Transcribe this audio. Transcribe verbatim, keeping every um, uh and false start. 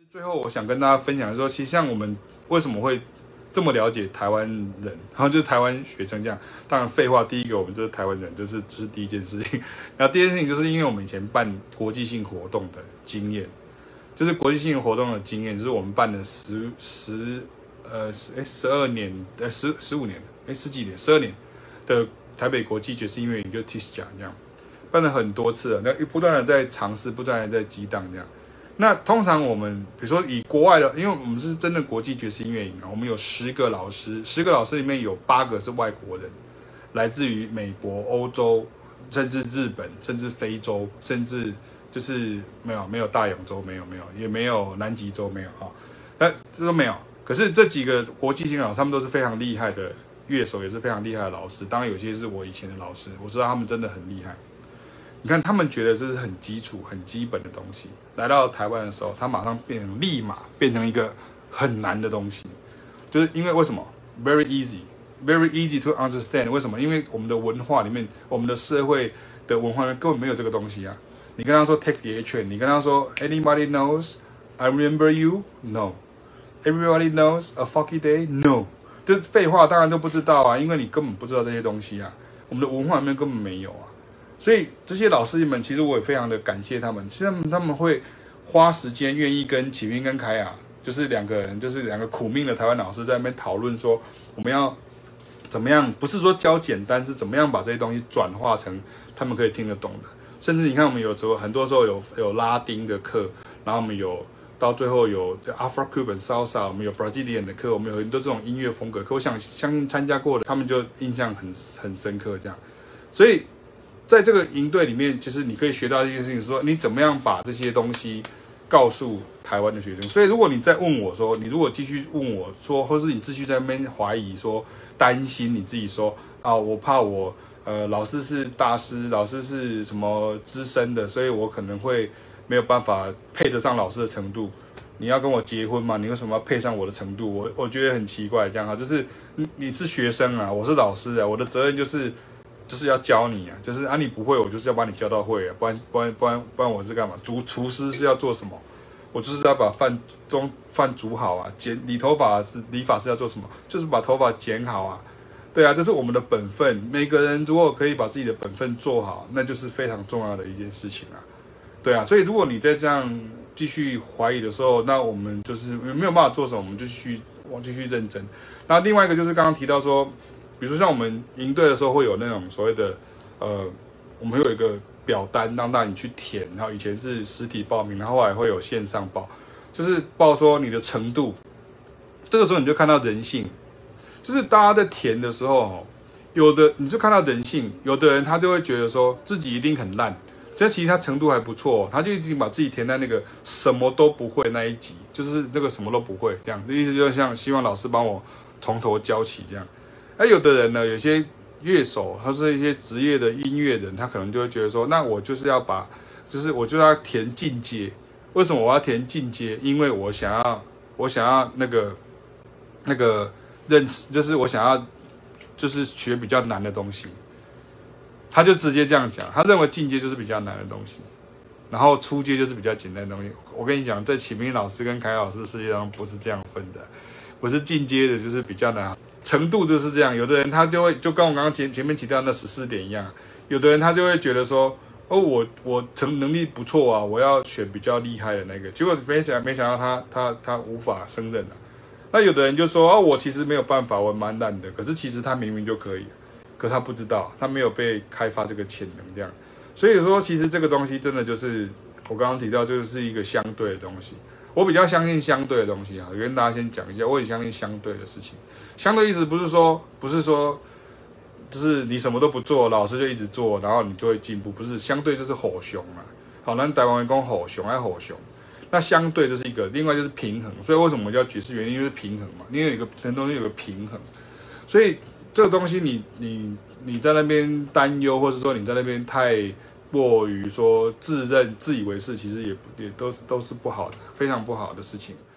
最后，我想跟大家分享的说，其实像我们为什么会这么了解台湾人，然后就是台湾学成这样。当然，废话，第一个我们就是台湾人，这是这是第一件事情。然后第二件事情就是因为我们以前办国际性活动的经验，就是国际性活动的经验，就是我们办了十十呃十哎十二年呃十十五年哎十几年十二年的台北国际爵士音乐营，就 T I S 奖这样，办了很多次了，那不断的在尝试，不断的在激荡这样。那通常我们比如说以国外的，因为我们是真的国际爵士音乐营啊，我们有十个老师，十个老师里面有八个是外国人，来自于美国、欧洲，甚至日本，甚至非洲，甚至就是没有没有大洋洲，没有没有，也没有南极洲，没有哈，那这都没有。可是这几个国际性老师，他们都是非常厉害的乐手，也是非常厉害的老师。当然有些是我以前的老师，我知道他们真的很厉害。你看，他们觉得这是很基础、很基本的东西，来到台湾的时候，他马上变成立马变成一个很难的东西，就是因为为什么 ？Very easy, very easy to understand。为什么？因为我们的文化里面，我们的社会的文化里面根本没有这个东西啊。你跟他说 take the A train， 你跟他说 Anybody knows I remember you? No. Everybody knows a foggy day? No. 这废话当然都不知道啊，因为你根本不知道这些东西啊，我们的文化里面根本没有啊。所以这些老师们，其实我也非常的感谢他们。其实他们他们会花时间，愿意跟启明跟凯雅，就是两个人，就是两个苦命的台湾老师在那边讨论说，我们要怎么样？不是说教简单，是怎么样把这些东西转化成他们可以听得懂的。甚至你看，我们有时候很多时候有有拉丁的课，然后我们有到最后有 Afro-Cuban Salsa， 我们有 Brazilian 的课，我们有很多这种音乐风格课。我想相信参加过的，他们就印象很很深刻这样。所以在这个营队里面，其实你可以学到一件事情，说你怎么样把这些东西告诉台湾的学生。所以如果你再问我说，你如果继续问我说，或是你继续在那边怀疑说，担心你自己说啊，我怕我呃老师是大师，老师是什么资深的，所以我可能会没有办法配得上老师的程度。你要跟我结婚吗？你为什么要配上我的程度？我我觉得很奇怪，这样哈，就是你你是学生啊，我是老师啊，我的责任就是。就是要教你啊，就是啊，你不会，我就是要把你教到会啊，不然不然不然不然我是干嘛？厨厨师是要做什么？我就是要把饭中饭煮好啊，剪理头发是理发是要做什么？就是把头发剪好啊，对啊，这是我们的本分。每个人如果可以把自己的本分做好，那就是非常重要的一件事情啊，对啊。所以如果你再这样继续怀疑的时候，那我们就是没有办法做什么，我们就继续往继续认真。然后另外一个就是刚刚提到说。比如说像我们营队的时候会有那种所谓的，呃，我们会有一个表单让大家你去填，然后以前是实体报名，然后后来会有线上报，就是报说你的程度。这个时候你就看到人性，就是大家在填的时候，有的你就看到人性，有的人他就会觉得说自己一定很烂，这其实他程度还不错，他就已经把自己填在那个什么都不会那一级，就是那个什么都不会这样，的意思就是像希望老师帮我从头教起这样。而有的人呢，有些乐手，他是一些职业的音乐人，他可能就会觉得说，那我就是要把，就是我就要填进阶。为什么我要填进阶？因为我想要，我想要那个那个认识，就是我想要，就是学比较难的东西。他就直接这样讲，他认为进阶就是比较难的东西，然后初阶就是比较简单的东西。我跟你讲，在启明老师跟凯老师世界上不是这样分的，不是进阶的，就是比较难。程度就是这样，有的人他就会就跟我刚刚前前面提到那十四点一样，有的人他就会觉得说，哦，我我成能力不错啊，我要选比较厉害的那个，结果没想没想到他他他无法胜任啊。那有的人就说，哦，我其实没有办法，我蛮烂的，可是其实他明明就可以，可是他不知道，他没有被开发这个潜能这样。所以说，其实这个东西真的就是我刚刚提到，就是一个相对的东西。我比较相信相对的东西啊，跟大家先讲一下，我也相信相对的事情。相对意思不是说，不是说，就是你什么都不做，老师就一直做，然后你就会进步，不是相对就是吼熊嘛。好，那台湾人讲吼熊还吼熊，那相对就是一个，另外就是平衡。所以为什么叫爵士原因就是平衡嘛，因为有一个很多东西有个平衡，所以这个东西你你你在那边担忧，或者说你在那边太过于说自认自以为是，其实也也都都是不好的，非常不好的事情。